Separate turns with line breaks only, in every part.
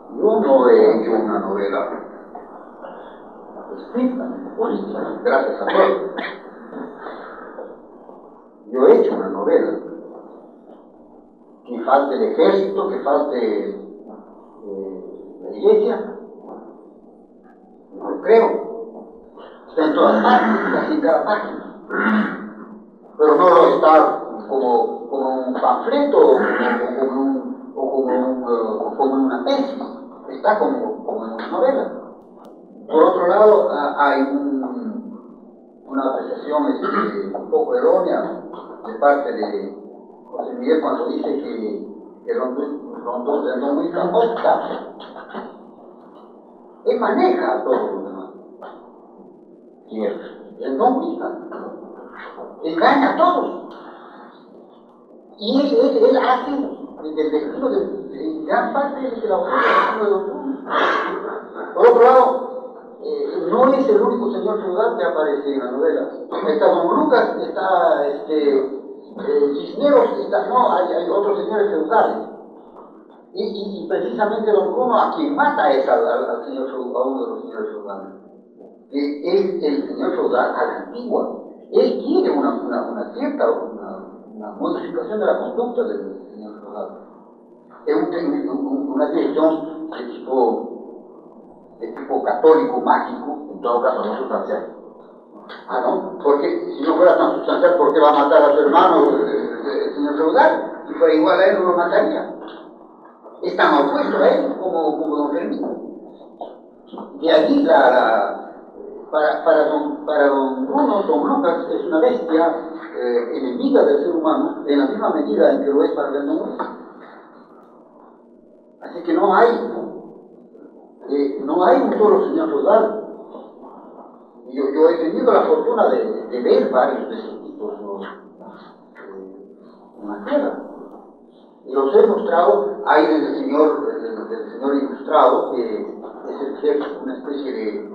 Yo no he hecho una novela escrita, gracias a Dios. Yo he hecho una novela. Que falte el ejército, que falte la iglesia, no lo creo. Está en todas partes, casi en cada página. Pero no lo está como un panfleto o como una tesis. Está como en una novela. Por otro lado, hay una apreciación un poco errónea de parte de José Miguel cuando dice que Don Wilson opta. Él maneja a todos los demás. Cierto. Él no Wilson. Engaña a todos. Y él hace del destino de gran parte de la autor de Don Wilson. Por otro lado, no es el único señor feudal que aparece en la novela. Está Don Lucas, está Cisneros, hay otros señores feudales. Y precisamente Don Bruno a quien mata es al señor feudal, a uno de los señores feudales. Es el señor feudal a la antigua. Él quiere una cierta modificación de la conducta del señor feudal. Es una dirección de tipo católico, mágico, en todo caso no sustancial. Ah, ¿no? Porque si no fuera tan sustancial, ¿por qué va a matar a su hermano, el señor feudal? Si fuera igual a él, no lo mataría. Es tan opuesto a él como Don Fermín. De allí para don Bruno, Don Lucas es una bestia enemiga del ser humano, en la misma medida en que lo es para el Don Lucas. Así que no hay un solo señor feudal. Yo he tenido la fortuna de ver varios de esos tipos en la tierra. Y los he mostrado. Hay del señor ilustrado, que es el jefe, una especie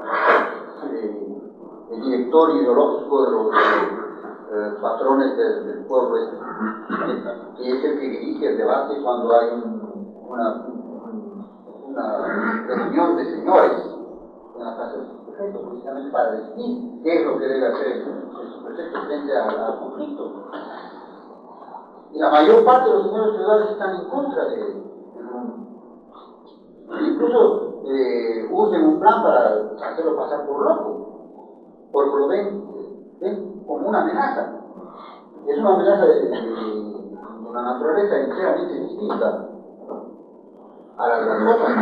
de director ideológico de los patrones del pueblo, que es el que dirige el debate cuando hay una reunión de señores en la casa de su prefecto, precisamente para decidir qué es lo que debe hacer el prefecto frente al conflicto. Y la mayor parte de los señores feudales están en contra de Bruno. Incluso usan un plan para hacerlo pasar por loco, porque lo ven como una amenaza. Es una amenaza de una naturaleza enteramente distinta a las cosas,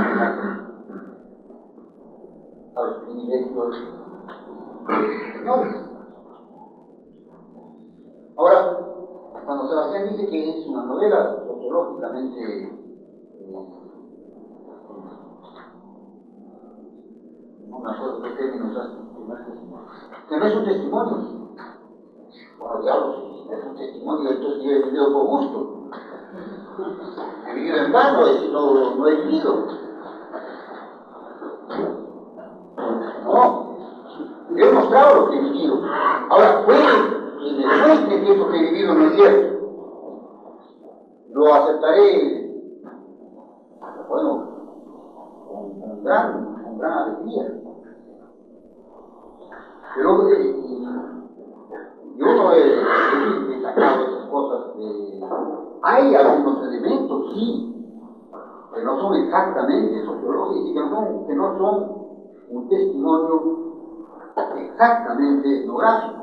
a los privilegios de los señores. Ahora, cuando Sebastián dice que es una novela sociológicamente no me acuerdo qué términos hace, que no es un testimonio. Bueno, diablos, es un testimonio, entonces yo he vivido por gusto. He vivido en vano, no he vivido. No, yo he mostrado lo que he vivido. Ahora, puede que me demuestre que eso que he vivido no es cierto. Lo aceptaré, bueno, con gran alegría. Pero yo no he sacado esas cosas. Hay algunos elementos, sí, que no son exactamente sociológicos y que no son un testimonio exactamente etnográfico.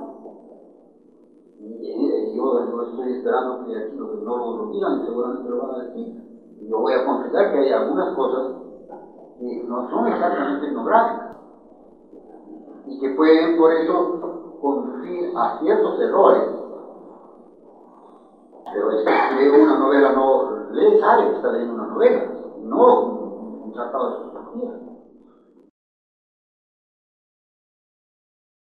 Yo estoy esperando que aquí los etnólogos lo digan y seguramente lo van a decir. Y yo voy a confesar que hay algunas cosas que no son exactamente etnográficas y que pueden por eso conducir a ciertos errores. Pero es que lee una novela, no lee, sabe que está leyendo una novela, no un tratado de sociología.